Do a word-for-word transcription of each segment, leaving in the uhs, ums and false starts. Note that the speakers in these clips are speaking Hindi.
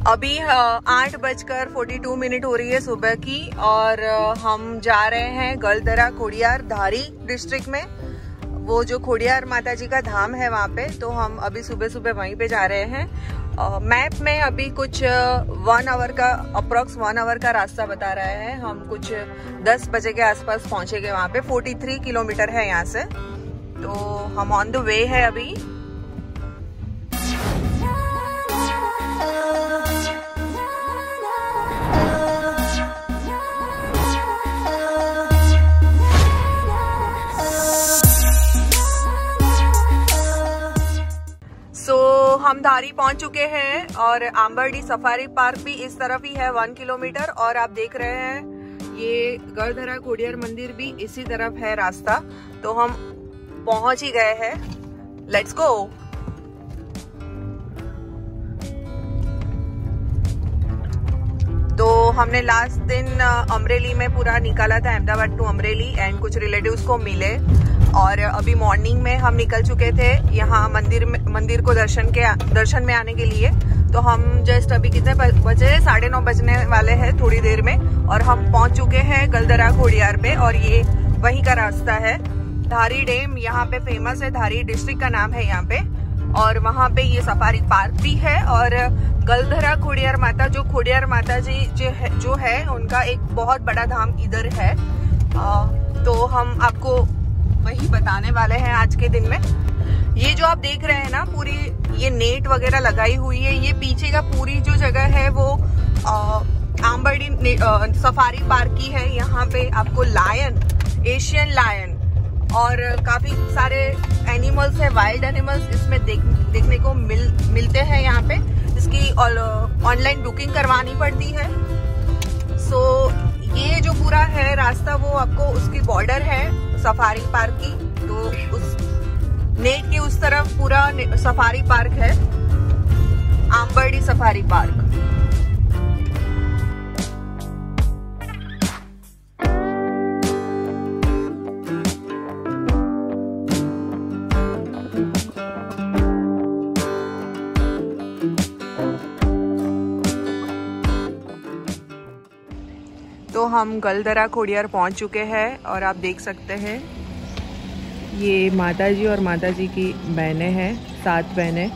अभी आठ बजकर फोर्टी टू मिनट हो रही है सुबह की और हम जा रहे हैं गलदरा खोडियार धारी डिस्ट्रिक्ट में। वो जो खोडियार माता जी का धाम है वहाँ पे, तो हम अभी सुबह सुबह वहीं पे जा रहे हैं। मैप में अभी कुछ वन आवर का अप्रोक्स वन आवर का रास्ता बता रहा है। हम कुछ दस बजे के आसपास पहुँचेंगे वहाँ पे। तैंतालीस किलोमीटर है यहाँ से, तो हम ऑन द वे है अभी। हम धारी पहुंच चुके हैं और आंबरडी सफारी पार्क भी इस तरफ ही है वन किलोमीटर। और आप देख रहे हैं ये गलधरा खोडियार मंदिर भी इसी तरफ है रास्ता। तो हम पहुंच ही गए हैं, लेट्स गो। तो हमने लास्ट दिन अमरेली में पूरा निकाला था, अहमदाबाद टू अमरेली, एंड कुछ रिलेटिव्स को मिले। और अभी मॉर्निंग में हम निकल चुके थे यहाँ मंदिर में, मंदिर को दर्शन के दर्शन में आने के लिए। तो हम जस्ट अभी कितने बजे, साढ़े नौ बजने वाले हैं थोड़ी देर में, और हम पहुंच चुके हैं गलदरा खोडियार पे। और ये वहीं का रास्ता है। धारी डैम यहाँ पे फेमस है, धारी डिस्ट्रिक्ट का नाम है यहाँ पे। और वहाँ पे ये सफारी पार्क भी है। और गलधरा खोडियार माता, जो खोडियार माता जी जो है, जो है उनका एक बहुत बड़ा धाम इधर है। आ, तो हम आपको वही बताने वाले हैं आज के दिन में। ये जो आप देख रहे हैं ना, पूरी ये नेट वगैरह लगाई हुई है, ये पीछे का पूरी जो जगह है वो आंबरडी सफारी पार्क की है। यहाँ पे आपको लायन, एशियन लायन और काफी सारे एनिमल्स है, वाइल्ड एनिमल्स इसमें देख, देखने को मिल मिलते हैं यहाँ पे। इसकी ऑनलाइन बुकिंग करवानी पड़ती है। सो ये जो पूरा है रास्ता, वो आपको उसकी बॉर्डर है सफारी पार्क की। तो उस नेट के उस तरफ पूरा सफारी पार्क है, आंबरडी सफारी पार्क। तो हम गलधरा खोडियार पहुंच चुके हैं और आप देख सकते हैं ये माता जी और माता जी की बहनें हैं, सात बहनें।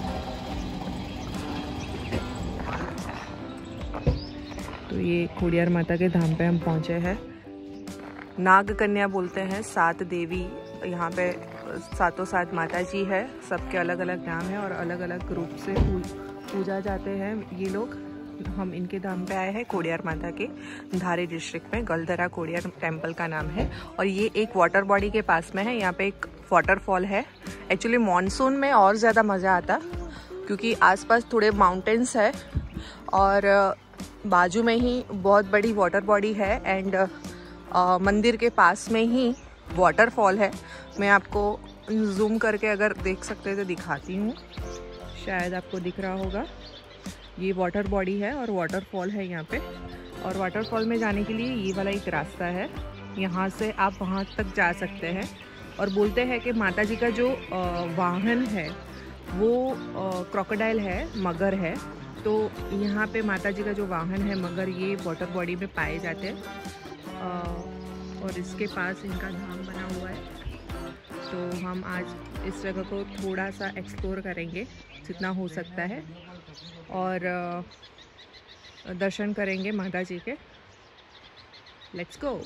तो ये खोडियार माता के धाम पे हम पहुंचे हैं। नाग कन्या बोलते हैं, सात देवी यहाँ पे, सातों सात माता जी है। सबके अलग अलग नाम है और अलग अलग रूप से पूजा जाते हैं ये लोग। हम इनके धाम पे आए हैं, खोडियार माता के धारी डिस्ट्रिक्ट में। गलधरा खोडियार टेम्पल का नाम है। और ये एक वाटर बॉडी के पास में है। यहाँ पे एक वाटरफॉल है। एक्चुअली मॉनसून में और ज़्यादा मज़ा आता, क्योंकि आसपास थोड़े माउंटेन्स है और बाजू में ही बहुत बड़ी वाटर बॉडी है। एंड मंदिर के पास में ही वाटरफॉल है। मैं आपको जूम करके अगर देख सकते तो दिखाती हूँ, शायद आपको दिख रहा होगा। ये वाटर बॉडी है और वाटरफॉल है यहाँ पे। और वाटरफॉल में जाने के लिए ये वाला एक रास्ता है, यहाँ से आप वहाँ तक जा सकते हैं। और बोलते हैं कि माता जी का जो वाहन है वो क्रोकोडाइल है, मगर है। तो यहाँ पे माता जी का जो वाहन है मगर, ये वाटर बॉडी में पाए जाते हैं। और इसके पास इनका धाम बना हुआ है। तो हम आज इस जगह को थोड़ा सा एक्सप्लोर करेंगे जितना हो सकता है, और दर्शन करेंगे माता जी के। Let's go.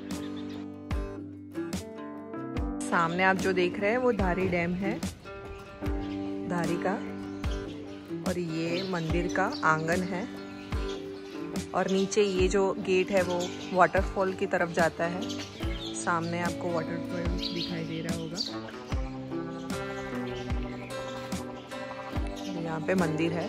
सामने आप जो देख रहे हैं वो धारी डैम है, धारी का। और ये मंदिर का आंगन है। और नीचे ये जो गेट है वो वाटरफॉल की तरफ जाता है। सामने आपको वाटरफॉल दिखाई दे रहा होगा। यहाँ पे मंदिर है।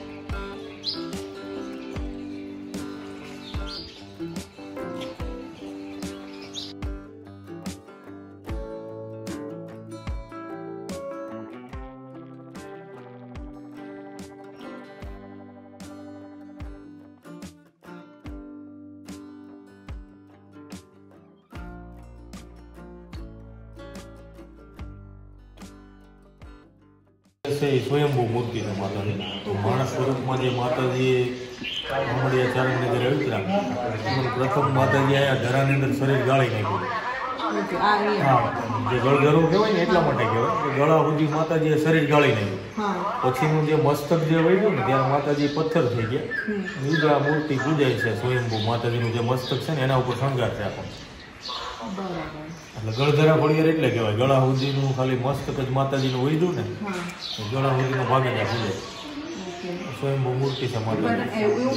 स्वयंभू मूर्ति है माता जी। तो मानस स्वरूप में जे माता जी હમણાં ચારણની ઘરે ઉતરા પ્રથમ માતાજી આયા ધરાની અંદર શરીર ગાળી નાખ્યું. હા, જે ગળગરો કહેવાય ને એટલા માટે કહેવાય કે ગળા સુધી માતાજીએ શરીર ગાળી નાખ્યું. પછીનું જે મસ્તક જે વળ્યું ને ત્યારે માતાજી પથ્થર થઈ ગયા. બીજા મૂર્તિ પૂજાય છે સ્વયંભૂ માતાજીનું જે મસ્તક છે ને એના ઉપર શણગાર છે આખો. એટલે ગળધરા ફળિયાર એટલે કહેવાય ગળા સુધીનું ખાલી મસ્તક જ માતાજીનું વળ્યું ને ગળા સુધીનો ભાગ જ પૂજાય. સ્વયંભૂ મૂર્તિ છે માતાજી.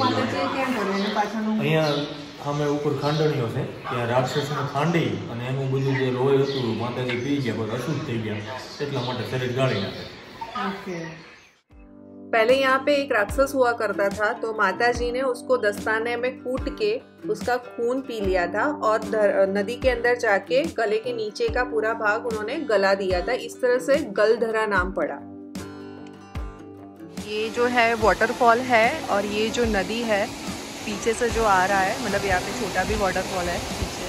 અહીંયા અમે ઉપર ખાંડણીઓ છે ત્યાં રાક્ષસને ખાંડી અને એનું બધું જે લોહી હતું માતાજી પી ગયા પણ અશુદ્ધ થઈ ગયા એટલા માટે શરીર ગાળી નાખે. पहले यहाँ पे एक राक्षस हुआ करता था तो माताजी ने उसको दस्ताने में कूट के उसका खून पी लिया था और नदी के अंदर जाके गले के नीचे का पूरा भाग उन्होंने गला दिया था. इस तरह से गलधरा नाम पड़ा. ये जो है वाटरफॉल है और ये जो नदी है पीछे से जो आ रहा है, मतलब यहाँ पे छोटा भी वाटरफॉल है पीछे.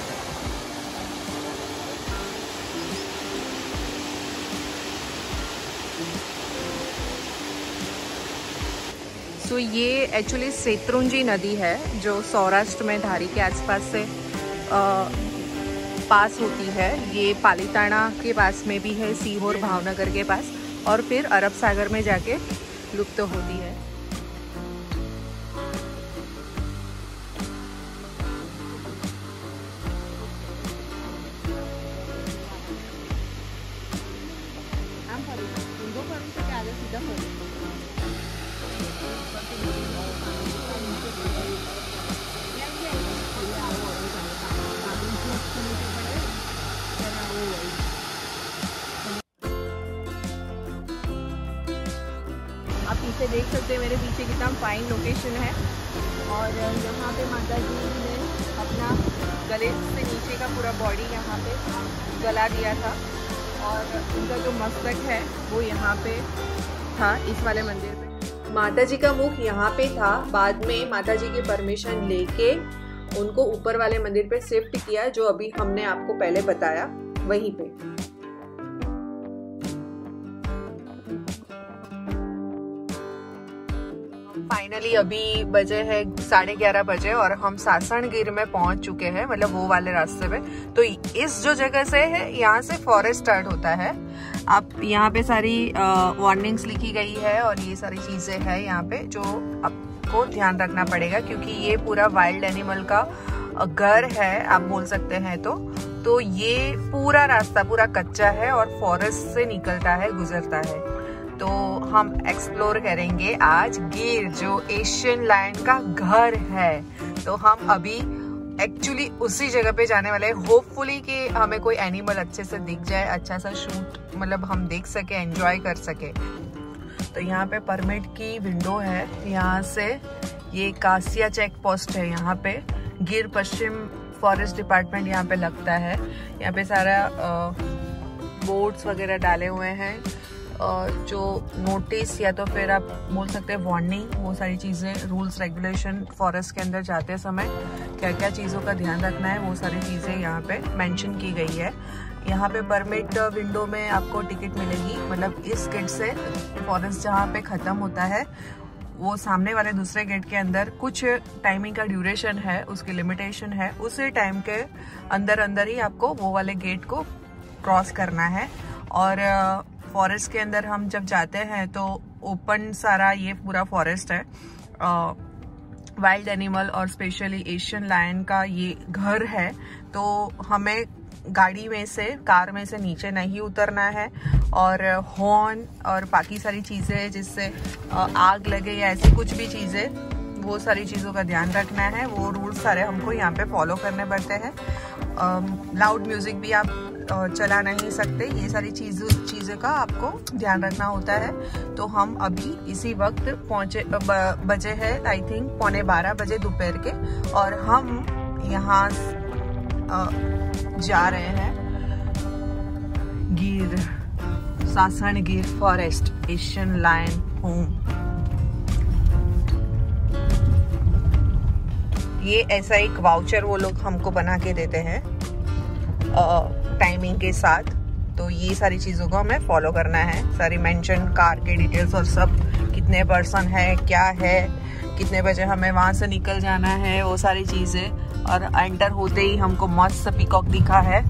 तो ये एक्चुअली सेत्रुंजी नदी है जो सौराष्ट्र में धारी के आसपास से आ, पास होती है. ये पालीताना के पास में भी है, सीहोर भावनगर के पास, और फिर अरब सागर में जाके लुप्त होती है. आप पीछे देख सकते हैं मेरे पीछे कितना फाइन लोकेशन है. और यहाँ पे माता जी ने अपना गले से नीचे का पूरा बॉडी यहाँ पे गला दिया था और उनका जो मस्तक है वो यहाँ पे था इस वाले मंदिर पे. माता जी का मुख यहाँ पे था. बाद में माता जी की परमिशन लेके उनको ऊपर वाले मंदिर पे शिफ्ट किया जो अभी हमने आपको पहले बताया वहीं पे. फाइनली अभी बजे है साढ़े ग्यारह बजे और हम सासणगिर में पहुंच चुके हैं, मतलब वो वाले रास्ते पे. तो इस जो जगह से है यहाँ से फॉरेस्ट स्टार्ट होता है. आप यहाँ पे सारी वार्निंग्स लिखी गई है और ये सारी चीजें हैं यहाँ पे जो आपको ध्यान रखना पड़ेगा क्योंकि ये पूरा वाइल्ड एनिमल का घर है आप बोल सकते हैं. तो तो ये पूरा रास्ता पूरा कच्चा है और फॉरेस्ट से निकलता है, गुजरता है. तो हम एक्सप्लोर करेंगे आज गिर जो एशियन लायन का घर है. तो हम अभी एक्चुअली उसी जगह पे जाने वाले हैं. होपफुली कि हमें कोई एनिमल अच्छे से दिख जाए, अच्छा सा शूट मतलब हम देख सके, एंजॉय कर सके. तो यहाँ पे परमिट की विंडो है. यहाँ से ये कासिया चेक पोस्ट है. यहाँ पे गिर पश्चिम फॉरेस्ट डिपार्टमेंट यहाँ पे लगता है. यहाँ पे सारा बोर्ड्स वगैरह डाले हुए हैं जो नोटिस या तो फिर आप बोल सकते हैं वार्निंग, वो सारी चीज़ें, रूल्स रेगुलेशन फॉरेस्ट के अंदर जाते समय क्या क्या चीज़ों का ध्यान रखना है वो सारी चीज़ें यहाँ पे मेंशन की गई है. यहाँ पे परमिट विंडो में आपको टिकट मिलेगी, मतलब इस गेट से फॉरेस्ट जहाँ पे ख़त्म होता है वो सामने वाले दूसरे गेट के अंदर कुछ टाइमिंग का ड्यूरेशन है, उसकी लिमिटेशन है. उसी टाइम के अंदर अंदर ही आपको वो वाले गेट को क्रॉस करना है. और फॉरेस्ट के अंदर हम जब जाते हैं तो ओपन सारा ये पूरा फॉरेस्ट है. वाइल्ड एनिमल और स्पेशली एशियन लायन का ये घर है. तो हमें गाड़ी में से, कार में से नीचे नहीं उतरना है और हॉर्न और बाकी सारी चीज़ें जिससे आग लगे या ऐसी कुछ भी चीज़ें, वो सारी चीज़ों का ध्यान रखना है. वो रूल्स सारे हमको यहाँ पे फॉलो करने पड़ते हैं. लाउड म्यूज़िक भी आप चला नहीं सकते. ये सारी चीज़ चीज़ों का आपको ध्यान रखना होता है. तो हम अभी इसी वक्त पहुँचे, बजे है आई थिंक पौने बारह बजे दोपहर के, और हम यहाँ जा रहे हैं Gir, Sasangir forest Asian lion home. ये ऐसा एक वाउचर वो लोग हमको बना के देते हैं टाइमिंग के साथ. तो ये सारी चीज़ों को हमें फॉलो करना है. सारी मेंशन, कार के डिटेल्स और सब, कितने पर्सन है, क्या है, कितने बजे हमें वहाँ से निकल जाना है, वो सारी चीजें। और एंटर होते ही हमको मस्त पीकॉक दिखा है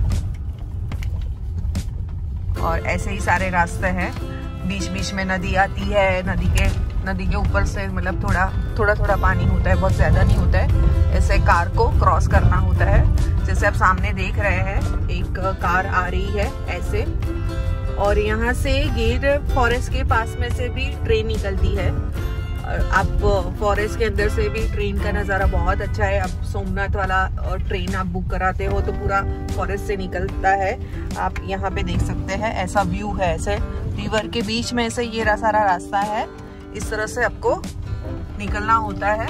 और ऐसे ही सारे रास्ते हैं। बीच बीच में नदी आती है, नदी के नदी के ऊपर से मतलब थोड़ा थोड़ा थोड़ा पानी होता है, बहुत ज्यादा नहीं होता है। ऐसे कार को क्रॉस करना होता है। जैसे आप सामने देख रहे हैं एक कार आ रही है ऐसे, और यहाँ से गिर फॉरेस्ट के पास में से भी ट्रेन निकलती है। आप फॉरेस्ट के अंदर से भी ट्रेन का नज़ारा बहुत अच्छा है। आप सोमनाथ वाला ट्रेन आप बुक कराते हो तो पूरा फॉरेस्ट से निकलता है। आप यहाँ पे देख सकते हैं ऐसा व्यू है, ऐसे रिवर के बीच में से ये सारा रास्ता है। इस तरह से आपको निकलना होता है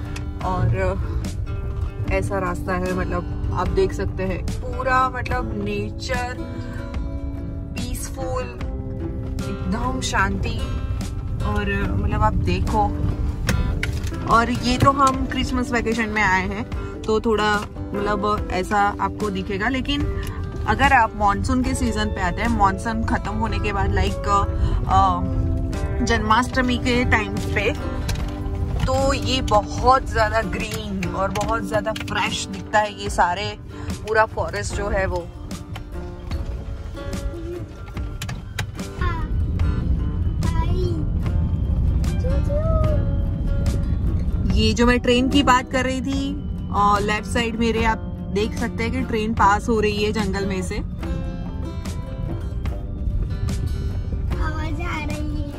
और ऐसा रास्ता है, मतलब आप देख सकते हैं पूरा मतलब नेचर पीसफुल, एकदम शांति। और मतलब आप देखो, और ये तो हम क्रिसमस वेकेशन में आए हैं तो थोड़ा मतलब ऐसा आपको दिखेगा। लेकिन अगर आप मॉनसून के सीजन पे आते हैं, मॉनसून खत्म होने के बाद लाइक जन्माष्टमी के टाइम पे, तो ये बहुत ज्यादा ग्रीन और बहुत ज्यादा फ्रेश दिखता है। ये सारे पूरा फॉरेस्ट जो है वो ये जो मैं ट्रेन की बात कर रही थी, और लेफ्ट साइड मेरे आप देख सकते हैं कि ट्रेन पास हो रही है जंगल में से। आवाज आ रही है।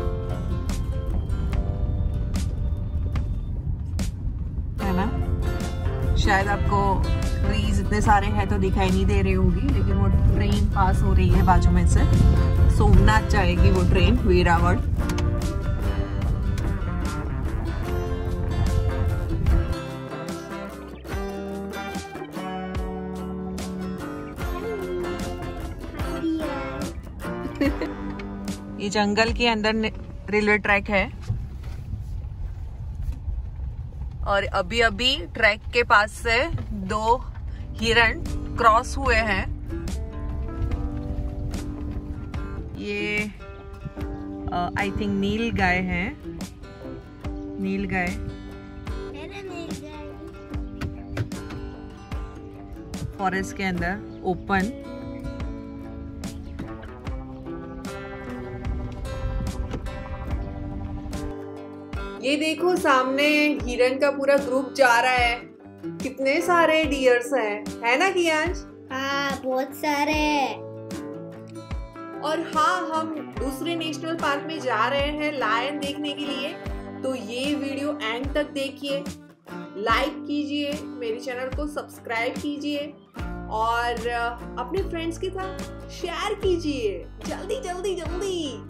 है ना? शायद आपको ट्रीज इतने सारे हैं तो दिखाई नहीं दे रही होगी, लेकिन वो ट्रेन पास हो रही है बाजू में से। सोमनाथ जाएगी वो ट्रेन, वेरावल। ये जंगल के अंदर रेलवे ट्रैक है और अभी अभी ट्रैक के पास से दो हिरण क्रॉस हुए हैं। ये आई थिंक नील गाय हैं, नील गाय। फॉरेस्ट के अंदर ओपन। ये देखो सामने हिरन का पूरा ग्रुप जा रहा है। कितने सारे डियर्स हैं, है ना कियांश? हाँ, बहुत सारे। और हाँ, हम दूसरे नेशनल पार्क में जा रहे हैं लायन देखने के लिए। तो ये वीडियो एंड तक देखिए, लाइक कीजिए, मेरे चैनल को सब्सक्राइब कीजिए और अपने फ्रेंड्स के साथ शेयर कीजिए। जल्दी जल्दी जल्दी।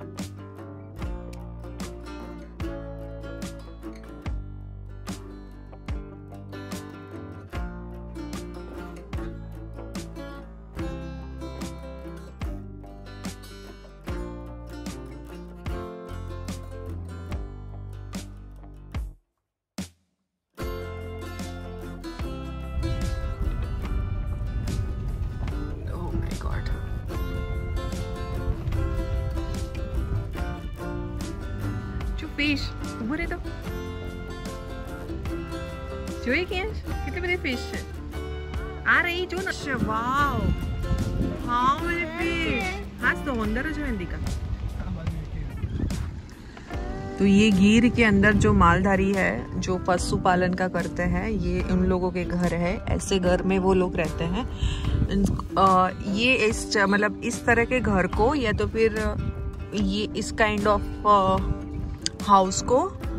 फिश उभरे तो જોઈએ કે કેટલી બધી ફિશ છે આ રહી જો ને વાવ હાઉ મેની ફિશ હા તો अंदर जो है दिखा। तो ये गिर के अंदर जो मालधारी है जो पशुपालन का करते हैं, ये उन लोगों के घर है। ऐसे घर में वो लोग रहते हैं। आ, ये इस मतलब इस तरह के घर को या तो फिर ये इस काइंड ऑफ हाउस को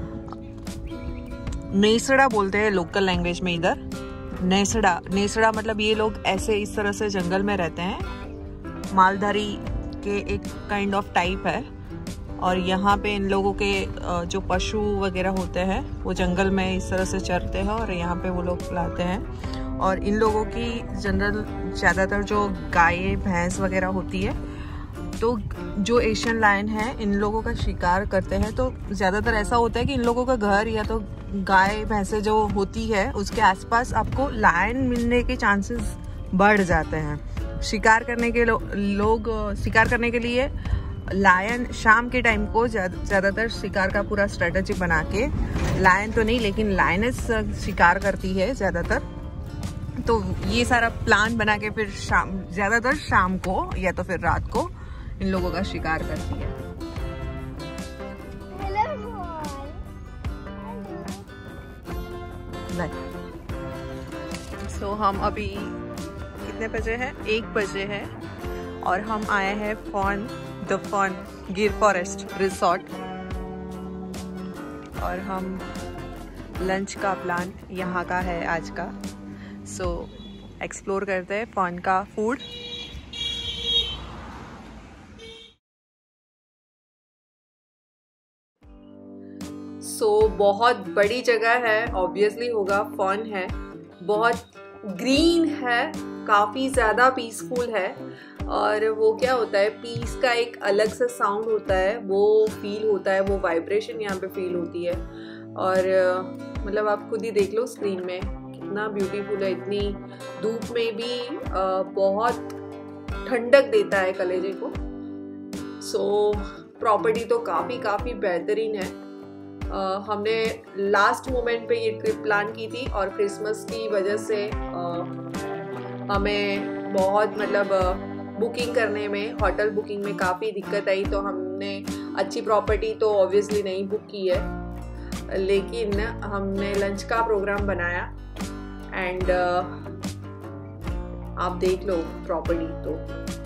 नेसड़ा बोलते हैं लोकल लैंग्वेज में। इधर नेसड़ा नेसड़ा मतलब ये लोग ऐसे इस तरह से जंगल में रहते हैं। मालधारी के एक काइंड ऑफ टाइप है। और यहाँ पे इन लोगों के जो पशु वगैरह होते हैं वो जंगल में इस तरह से चरते हैं और यहाँ पे वो लोग लाते हैं। और इन लोगों की जनरल ज़्यादातर जो गाय भैंस वगैरह होती है, तो जो एशियन लायन है इन लोगों का शिकार करते हैं। तो ज़्यादातर ऐसा होता है कि इन लोगों का घर या तो गाय भैंसे जो होती है उसके आसपास आपको लायन मिलने के चांसेस बढ़ जाते हैं। शिकार करने के लो, लोग शिकार करने के लिए लायन शाम के टाइम को ज़्यादातर शिकार का पूरा स्ट्रेटजी बना के, लायन तो नहीं लेकिन लायनेस शिकार करती है ज़्यादातर, तो ये सारा प्लान बना के फिर शाम ज़्यादातर शाम को या तो फिर रात को इन लोगों का शिकार करती है। सो so, हम अभी कितने बजे हैं? एक बजे है और हम आए हैं fern the fern Gir forest resort, और हम लंच का प्लान यहाँ का है आज का। सो so, एक्सप्लोर करते हैं फॉन का फूड। सो so, बहुत बड़ी जगह है, ऑब्वियसली होगा, फॉन है, बहुत ग्रीन है, काफ़ी ज़्यादा पीसफुल है। और वो क्या होता है, पीस का एक अलग सा साउंड होता है, वो फील होता है, वो वाइब्रेशन यहाँ पे फील होती है। और मतलब आप खुद ही देख लो स्क्रीन में कितना ब्यूटीफुल है, इतनी धूप में भी आ, बहुत ठंडक देता है कलेजे को। सो प्रॉपर्टी तो काफ़ी काफ़ी बेहतरीन है। Uh, हमने लास्ट मोमेंट पे ये ट्रिप प्लान की थी और क्रिसमस की वजह से uh, हमें बहुत मतलब बुकिंग uh, करने में, होटल बुकिंग में काफ़ी दिक्कत आई, तो हमने अच्छी प्रॉपर्टी तो ऑब्वियसली नहीं बुक की है, लेकिन हमने लंच का प्रोग्राम बनाया एंड uh, आप देख लो प्रॉपर्टी तो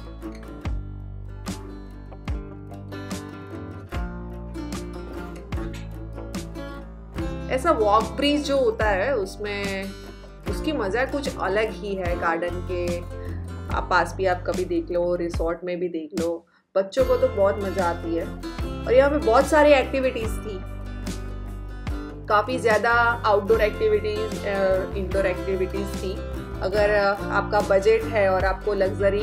ऐसा वॉक ब्रिज जो होता है उसमें उसकी मज़ा कुछ अलग ही है। गार्डन के आप पास भी आप कभी देख लो, रिसोर्ट में भी देख लो, बच्चों को तो बहुत मज़ा आती है। और यहाँ पे बहुत सारी एक्टिविटीज़ थी, काफ़ी ज़्यादा आउटडोर एक्टिविटीज़, इंडोर एक्टिविटीज़ थी। अगर आपका बजट है और आपको लग्जरी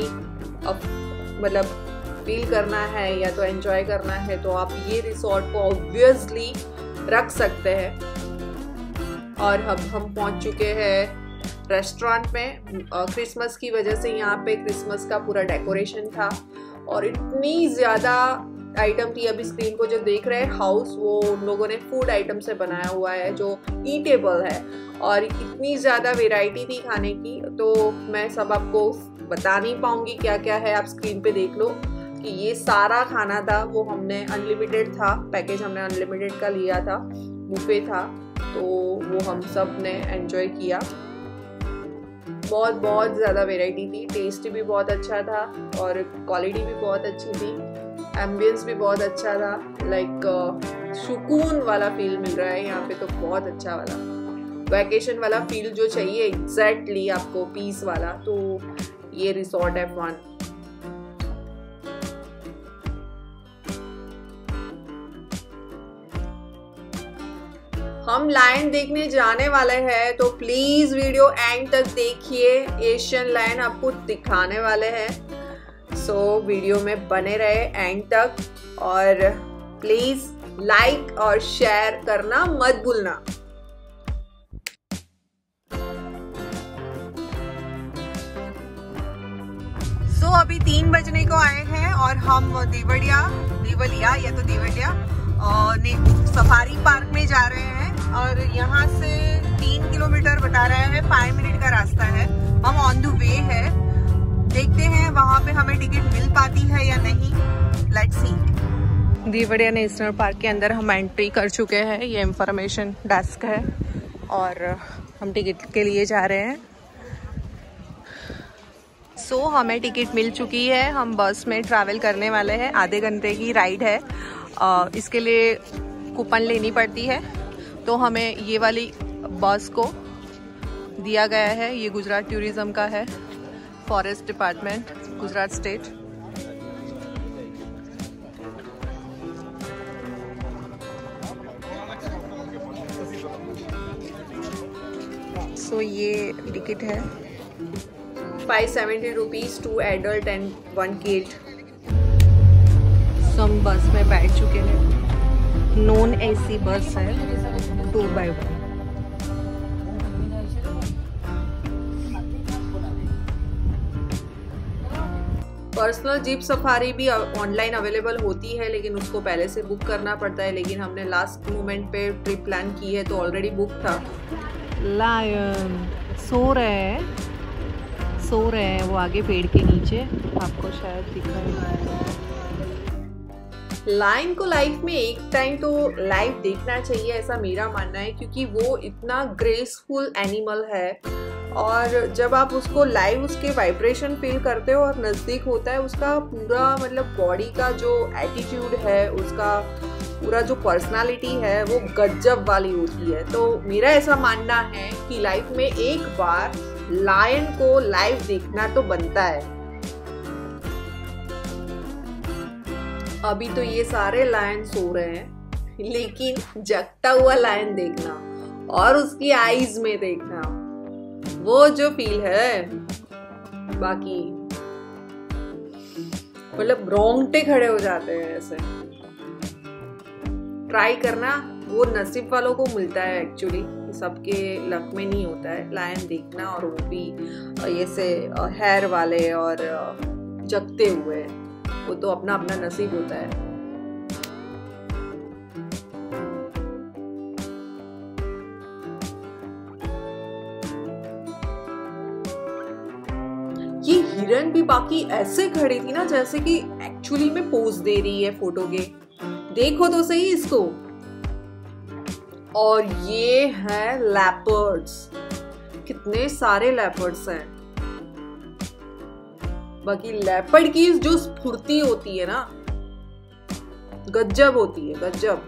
मतलब फील करना है या तो एंजॉय करना है, तो आप ये रिसोर्ट को ऑब्वियसली रख सकते हैं। और अब हम पहुंच चुके हैं रेस्टोरेंट में। क्रिसमस की वजह से यहाँ पे क्रिसमस का पूरा डेकोरेशन था और इतनी ज़्यादा आइटम थी। अभी स्क्रीन को जो देख रहे हैं हाउस, वो उन लोगों ने फूड आइटम से बनाया हुआ है जो ईटेबल है, और इतनी ज़्यादा वैरायटी थी खाने की, तो मैं सब आपको बता नहीं पाऊँगी क्या क्या है। आप स्क्रीन पे देख लो कि ये सारा खाना था, वो हमने अनलिमिटेड था, पैकेज हमने अनलिमिटेड का लिया था, बुफे था, तो वो हम सब ने एंजॉय किया। बहुत बहुत ज़्यादा वैरायटी थी, टेस्ट भी बहुत अच्छा था और क्वालिटी भी बहुत अच्छी थी, एम्बियंस भी बहुत अच्छा था। लाइक सुकून वाला फील मिल रहा है यहाँ पे, तो बहुत अच्छा वाला वैकेशन वाला फील जो चाहिए एग्जैक्टली आपको, पीस वाला, तो ये रिसोर्ट है फॉन। हम लायन देखने जाने वाले हैं, तो प्लीज वीडियो एंड तक देखिए, एशियन लायन आपको दिखाने वाले हैं। सो so, वीडियो में बने रहे एंड तक और प्लीज लाइक और शेयर करना मत भूलना। सो so, अभी तीन बजने को आए हैं और हम देवड़िया देवलिया या तो देवलिया और सफारी पार्क में जा रहे हैं, और यहाँ से तीन किलोमीटर बता रहे हैं, फाइव मिनट का रास्ता है। हम ऑन द वे है, देखते हैं वहाँ पे हमें टिकट मिल पाती है या नहीं, let's see. Devalia national park के अंदर हम एंट्री कर चुके हैं, ये इंफॉर्मेशन डेस्क है और हम टिकट के लिए जा रहे हैं। सो so, हमें टिकट मिल चुकी है, हम बस में ट्रैवल करने वाले हैं, आधे घंटे की राइड है। आ, इसके लिए कूपन लेनी पड़ती है, तो हमें ये वाली बस को दिया गया है। ये गुजरात टूरिज्म का है, forest department, Gujarat state. So so, ये टिकट है five seventy rupees, two adult and one kid. हम बस में बैठ चुके हैं, नॉन एसी बस है, two by one. Personal jeep safari भी ऑनलाइन अवेलेबल होती है, लेकिन उसको पहले से बुक करना पड़ता है। लेकिन हमने लास्ट मोमेंट पे ट्रिप प्लान की है तो ऑलरेडी बुक था। लायन सो रहे हैं सो रहे हैं वो आगे पेड़ के नीचे, आपको शायद दिख रहा है। लायन को लाइफ में एक टाइम तो लाइव देखना चाहिए, ऐसा मेरा मानना है, क्योंकि वो इतना ग्रेसफुल एनिमल है और जब आप उसको लाइव उसके वाइब्रेशन फील करते हो और नज़दीक होता है, उसका पूरा मतलब बॉडी का जो एटीट्यूड है, उसका पूरा जो पर्सनालिटी है वो गजब वाली होती है। तो मेरा ऐसा मानना है कि लाइफ में एक बार लायन को लाइव देखना तो बनता है। अभी तो ये सारे लायन सो रहे हैं, लेकिन जगता हुआ लायन देखना और उसकी आईज में देखना, वो जो फील है, बाकी मतलब रोंगटे खड़े हो जाते हैं। ऐसे ट्राई करना, वो नसीब वालों को मिलता है एक्चुअली, सबके लक में नहीं होता है लायन देखना, और वो भी ऐसे हेयर वाले और जगते हुए, वो तो अपना अपना नसीब होता है। ये हिरन भी बाकी ऐसे खड़ी थी ना जैसे कि एक्चुअली में पोज दे रही है फोटो के, देखो तो सही इसको। और ये है लेपर्ड्स, कितने सारे लेपर्ड्स हैं। बाकी लेपर्ड की जो स्फूर्ति होती है ना, गजब होती है, गजब।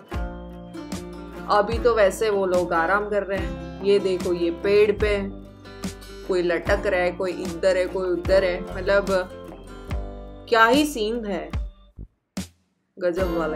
अभी तो वैसे वो लोग आराम कर रहे हैं। ये देखो, ये पेड़ पे कोई लटक रहा है, कोई इधर है, कोई उधर है, मतलब क्या ही सीन है, गजब वाले।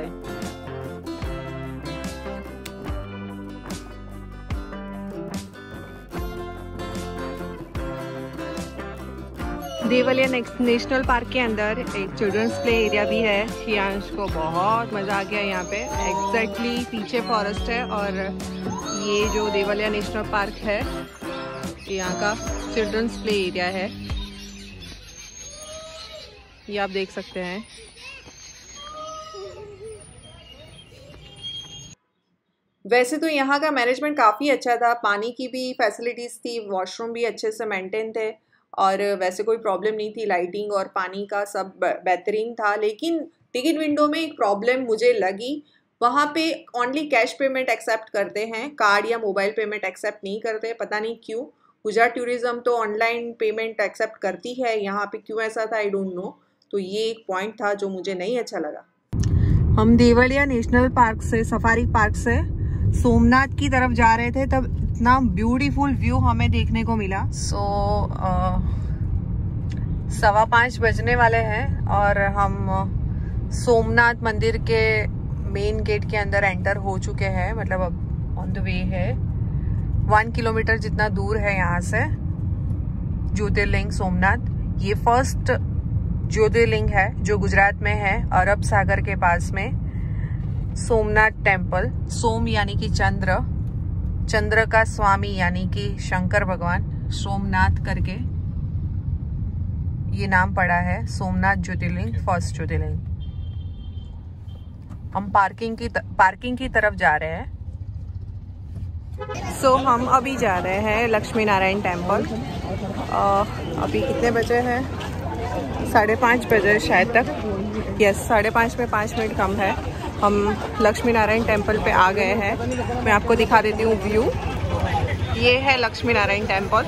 देवलिया नेशनल पार्क के अंदर एक चिल्ड्रंस प्ले एरिया भी है। शियांश को बहुत मज़ा आ गया यहाँ पे। एग्जैक्टली पीछे फॉरेस्ट है और ये जो देवलिया नेशनल पार्क है, यहाँ का चिल्ड्रंस प्ले एरिया है, ये आप देख सकते हैं। वैसे तो यहाँ का मैनेजमेंट काफ़ी अच्छा था, पानी की भी फैसिलिटीज़ थी, वॉशरूम भी अच्छे से मेंटेन थे और वैसे कोई प्रॉब्लम नहीं थी। लाइटिंग और पानी का सब बेहतरीन था। लेकिन टिकट विंडो में एक प्रॉब्लम मुझे लगी, वहाँ पे ओनली कैश पेमेंट एक्सेप्ट करते हैं, कार्ड या मोबाइल पेमेंट एक्सेप्ट नहीं करते, पता नहीं क्यों। गुजरात टूरिज्म तो ऑनलाइन पेमेंट एक्सेप्ट करती है, यहाँ पे क्यों ऐसा था आई डोंट नो। तो ये एक पॉइंट था जो मुझे नहीं अच्छा लगा। हम देवलिया नेशनल पार्क से, सफारी पार्क से सोमनाथ की तरफ जा रहे थे, तब इतना ब्यूटीफुल व्यू हमें देखने को मिला। सो so, सवा पाँच बजने वाले हैं और हम सोमनाथ मंदिर के मेन गेट के अंदर एंटर हो चुके हैं, मतलब अब ऑन द वे है। वन किलोमीटर जितना दूर है यहाँ से ज्योतिर्लिंग सोमनाथ। ये फर्स्ट ज्योतिर्लिंग है जो गुजरात में है, अरब सागर के पास में। सोमनाथ टेम्पल, सोम यानी कि चंद्र, चंद्र का स्वामी यानी कि शंकर भगवान, सोमनाथ करके ये नाम पड़ा है। सोमनाथ ज्योतिर्लिंग फर्स्ट ज्योतिर्लिंग। हम पार्किंग की पार्किंग की तरफ जा रहे हैं। सो so, हम अभी जा रहे हैं लक्ष्मी नारायण टेम्पल। अभी कितने बजे हैं? साढ़े पाँच बजे शायद तक। यस, साढ़े पाँच में पाँच मिनट कम है। हम लक्ष्मी नारायण टेम्पल पे आ गए हैं। मैं आपको दिखा देती हूँ व्यू। ये है लक्ष्मी नारायण टेम्पल।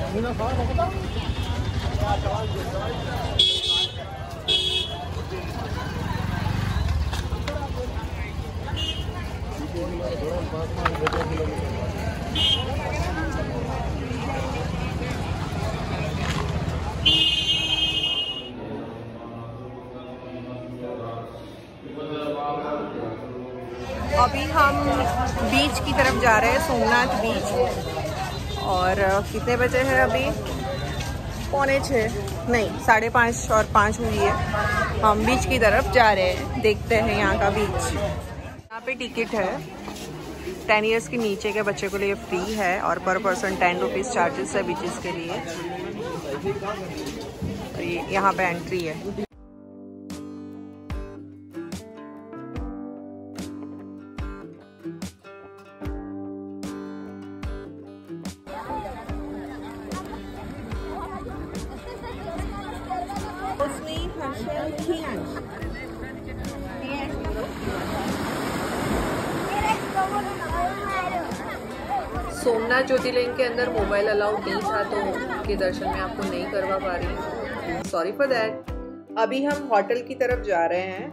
अभी हम बीच की तरफ जा रहे हैं, सोमनाथ बीच। और कितने बजे हैं अभी? पौने छः, नहीं साढ़े पाँच और पाँच हुई है। हम बीच की तरफ जा रहे हैं, देखते हैं यहाँ का बीच। यहाँ पे टिकट है, टेन इयर्स के नीचे के बच्चे के लिए फ्री है और पर पर्सन टेन रुपीज़ चार्जेस है बीचेस के लिए। तो ये यहाँ पे एंट्री है। सोमनाथ ज्योतिर्लिंग के अंदर मोबाइल अलाउड नहीं था तो के दर्शन में आपको नहीं करवा पा रही हूँ, सॉरी फॉर दैट। अभी हम होटल की तरफ जा रहे हैं।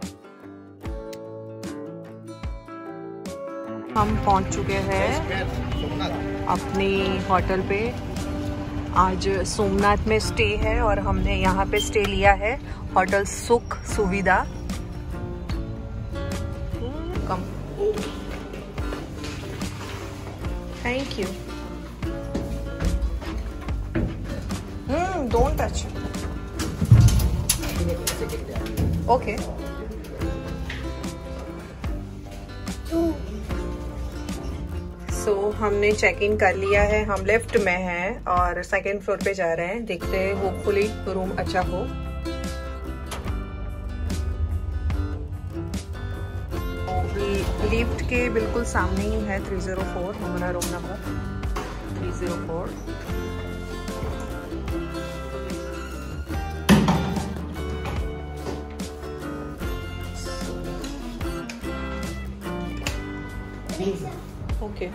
हम पहुंच चुके हैं अपनी होटल पे। आज सोमनाथ में स्टे है और हमने यहाँ पे स्टे लिया है, hotel Sukh Suvidha. Come thank you. Hmm don't touch. Okay so so, हमने चेक इन कर लिया है। हम लिफ्ट में हैं और सेकंड फ्लोर पे जा रहे हैं। देखते हैं होपफुली रूम अच्छा हो। लिफ्ट के बिल्कुल सामने ही है थ्री ज़ीरो फोर हमारा room number three zero four. Okay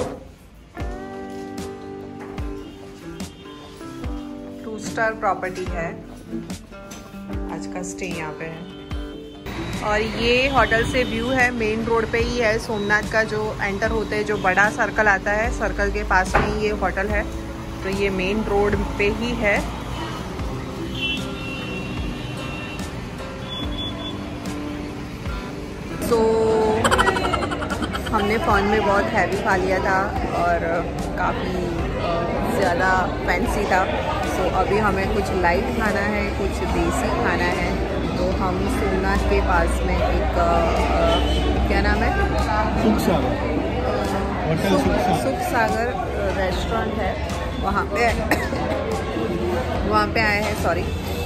two star property है। आज का स्टे यहाँ पे है और ये होटल से व्यू है, मेन रोड पे ही है। सोमनाथ का जो एंटर होते हैं, जो बड़ा सर्कल आता है, सर्कल के पास में ही ये होटल है, तो ये मेन रोड पे ही है। तो हमने फ़ोन में बहुत हैवी खा लिया था और काफ़ी ज़्यादा फैंसी था। सो अभी हमें कुछ लाइट खाना है, कुछ देसी खाना है। तो हम सोमनाथ के पास में एक आ, आ, क्या नाम है, सुख सागर होटल सुख, सुख सागर रेस्टोरेंट है, वहाँ पे वहाँ पे आए हैं सॉरी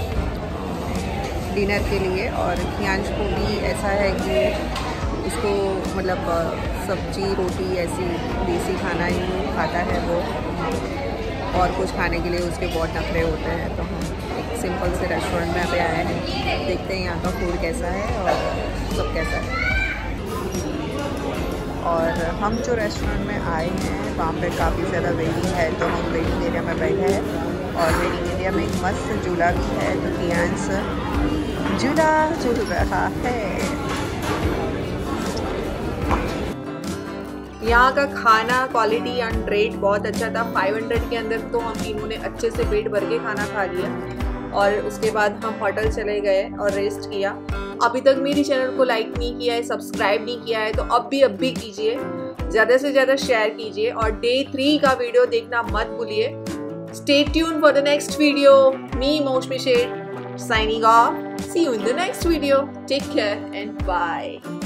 डिनर के लिए। और खियांश को भी ऐसा है कि उसको मतलब सब्जी रोटी ऐसी देसी खाना ही खाता है वो, और कुछ खाने के लिए उसके बहुत नखरे होते हैं। तो हम एक सिंपल से रेस्टोरेंट में पे आए हैं, देखते हैं यहाँ का फूड कैसा है और सब कैसा है। और हम जो रेस्टोरेंट में आए हैं वहाँ पे काफ़ी ज़्यादा वेटिंग है, तो हम वेटिंग एरिया में बैठे हैं और वेटिंग एरिया में एक मस्त झूला भी है। तो खियांश झूला झूल रहा है। यहाँ का खाना क्वालिटी एंड रेट बहुत अच्छा था। फाइव हंड्रेड के अंदर तो हम तीनों ने अच्छे से पेट भर के खाना खा लिया और उसके बाद हम होटल चले गए और रेस्ट किया। अभी तक मेरी चैनल को लाइक नहीं किया है, सब्सक्राइब नहीं किया है, तो अब भी अब भी कीजिए, ज़्यादा से ज़्यादा शेयर कीजिए और डे थ्री का वीडियो देखना मत भूलिए। Stay tune for the next video. Me Mousami Shaikh signing off. See you in the next video. Take care and bye.